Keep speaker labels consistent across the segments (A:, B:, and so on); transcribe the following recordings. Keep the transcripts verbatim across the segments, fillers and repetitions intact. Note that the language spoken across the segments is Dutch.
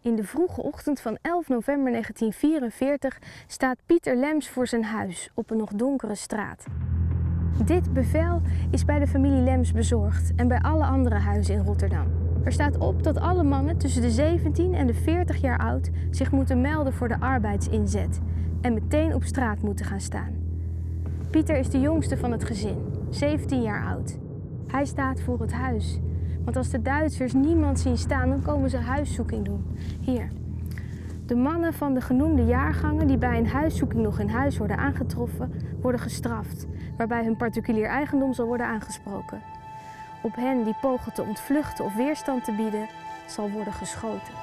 A: In de vroege ochtend van elf november negentien vierenveertig staat Pieter Lems voor zijn huis op een nog donkere straat. Dit bevel is bij de familie Lems bezorgd en bij alle andere huizen in Rotterdam. Er staat op dat alle mannen tussen de zeventien en de veertig jaar oud zich moeten melden voor de arbeidsinzet en meteen op straat moeten gaan staan. Pieter is de jongste van het gezin, zeventien jaar oud. Hij staat voor het huis. Want als de Duitsers niemand zien staan, dan komen ze huiszoeking doen. Hier. De mannen van de genoemde jaargangen die bij een huiszoeking nog in huis worden aangetroffen, worden gestraft, waarbij hun particulier eigendom zal worden aangesproken. Op hen die pogen te ontvluchten of weerstand te bieden, zal worden geschoten.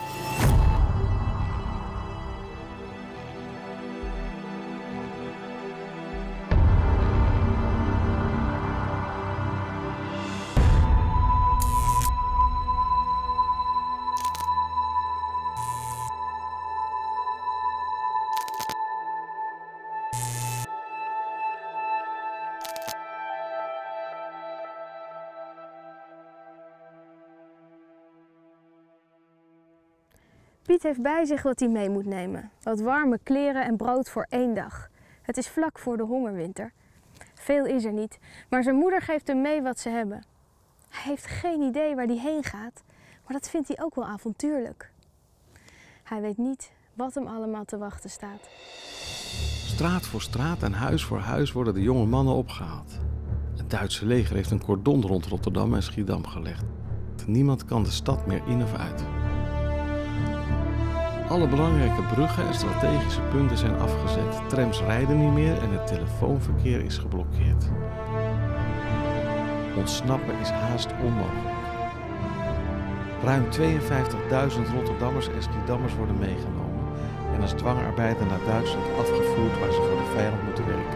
A: Piet heeft bij zich wat hij mee moet nemen. Wat warme kleren en brood voor één dag. Het is vlak voor de hongerwinter. Veel is er niet, maar zijn moeder geeft hem mee wat ze hebben. Hij heeft geen idee waar hij heen gaat, maar dat vindt hij ook wel avontuurlijk. Hij weet niet wat hem allemaal te wachten staat.
B: Straat voor straat en huis voor huis worden de jonge mannen opgehaald. Het Duitse leger heeft een cordon rond Rotterdam en Schiedam gelegd. Niemand kan de stad meer in of uit. Alle belangrijke bruggen en strategische punten zijn afgezet. Trams rijden niet meer en het telefoonverkeer is geblokkeerd. Ontsnappen is haast onmogelijk. Ruim tweeënvijftigduizend Rotterdammers en Schiedammers worden meegenomen en als dwangarbeider naar Duitsland afgevoerd waar ze voor de vijand moeten werken.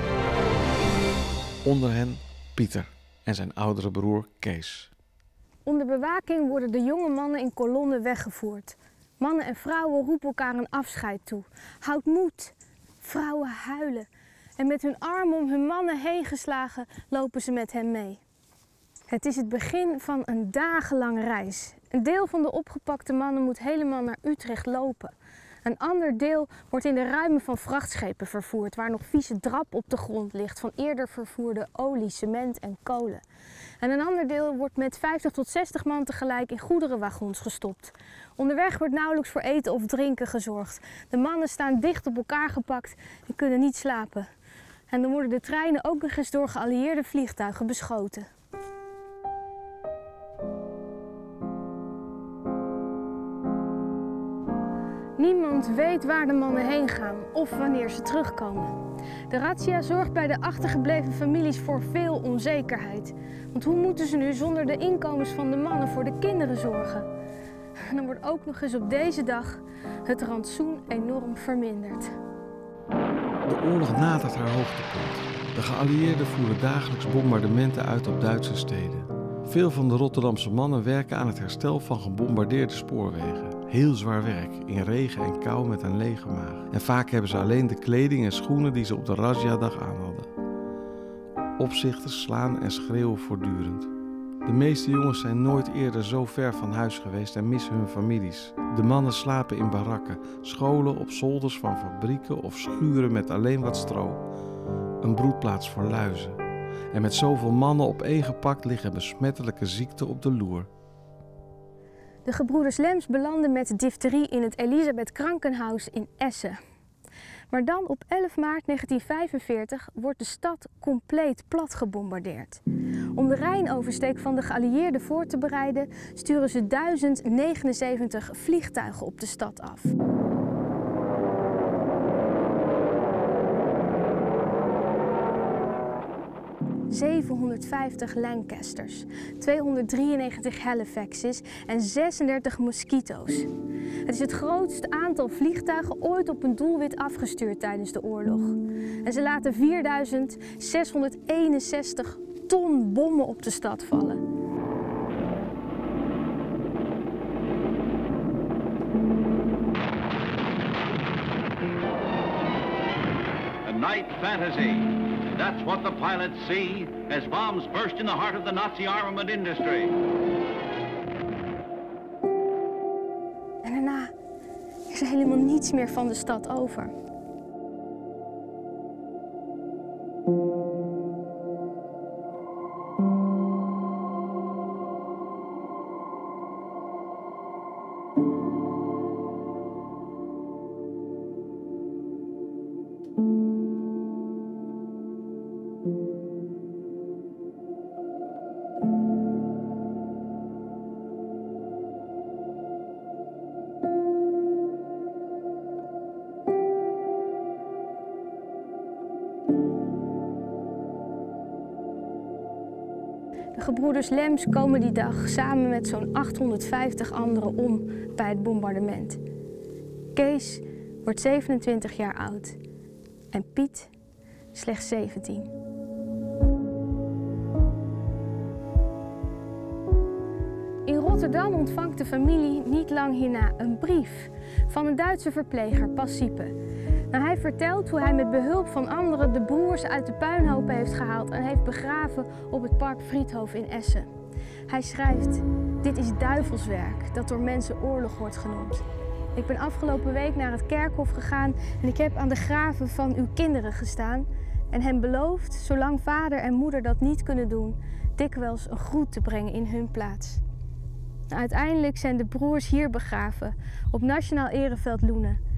B: Onder hen Pieter en zijn oudere broer Kees.
A: Onder bewaking worden de jonge mannen in kolonnen weggevoerd. Mannen en vrouwen roepen elkaar een afscheid toe. Houd moed. Vrouwen huilen. En met hun armen om hun mannen heen geslagen lopen ze met hen mee. Het is het begin van een dagenlange reis. Een deel van de opgepakte mannen moet helemaal naar Utrecht lopen. Een ander deel wordt in de ruimen van vrachtschepen vervoerd, waar nog vieze drap op de grond ligt van eerder vervoerde olie, cement en kolen. En een ander deel wordt met vijftig tot zestig man tegelijk in goederenwagons gestopt. Onderweg wordt nauwelijks voor eten of drinken gezorgd. De mannen staan dicht op elkaar gepakt en kunnen niet slapen. En dan worden de treinen ook nog eens door geallieerde vliegtuigen beschoten. Niemand weet waar de mannen heen gaan of wanneer ze terugkomen. De razzia zorgt bij de achtergebleven families voor veel onzekerheid. Want hoe moeten ze nu zonder de inkomens van de mannen voor de kinderen zorgen? En dan wordt ook nog eens op deze dag het rantsoen enorm verminderd.
B: De oorlog nadert haar hoogtepunt. De geallieerden voeren dagelijks bombardementen uit op Duitse steden. Veel van de Rotterdamse mannen werken aan het herstel van gebombardeerde spoorwegen. Heel zwaar werk, in regen en kou met een lege maag. En vaak hebben ze alleen de kleding en schoenen die ze op de razziadag aan hadden. Opzichters slaan en schreeuwen voortdurend. De meeste jongens zijn nooit eerder zo ver van huis geweest en missen hun families. De mannen slapen in barakken, scholen op zolders van fabrieken of schuren met alleen wat stro. Een broedplaats voor luizen. En met zoveel mannen opeengepakt liggen besmettelijke ziekten op de loer.
A: De gebroeders Lems belanden met difterie in het Elisabeth Krankenhaus in Essen. Maar dan op elf maart negentien vijfenveertig wordt de stad compleet plat gebombardeerd. Om de Rijnoversteek van de geallieerden voor te bereiden sturen ze duizend negenenzeventig vliegtuigen op de stad af. zevenhonderdvijftig Lancasters, tweehonderddrieënnegentig Halifaxes en zesendertig Mosquito's. Het is het grootste aantal vliegtuigen ooit op een doelwit afgestuurd tijdens de oorlog. En ze laten vierduizend zeshonderdeenenzestig ton bommen op de stad vallen.
C: A night fantasy. That's what the pilots see as bombs burst in the heart of the Nazi armament industry.
A: En daarna is er helemaal niets meer van de stad over. De gebroeders Lems komen die dag samen met zo'n achthonderdvijftig anderen om bij het bombardement. Kees wordt zevenentwintig jaar oud en Piet slechts zeventien. In Rotterdam ontvangt de familie niet lang hierna een brief van een Duitse verpleger, Paus Siepe. Nou, hij vertelt hoe hij met behulp van anderen de broers uit de puinhopen heeft gehaald en heeft begraven op het Park Friedhof in Essen. Hij schrijft: dit is duivelswerk dat door mensen oorlog wordt genoemd. Ik ben afgelopen week naar het kerkhof gegaan en ik heb aan de graven van uw kinderen gestaan en hen beloofd, zolang vader en moeder dat niet kunnen doen, dikwijls een groet te brengen in hun plaats. Uiteindelijk zijn de broers hier begraven, op Nationaal Ereveld Loenen.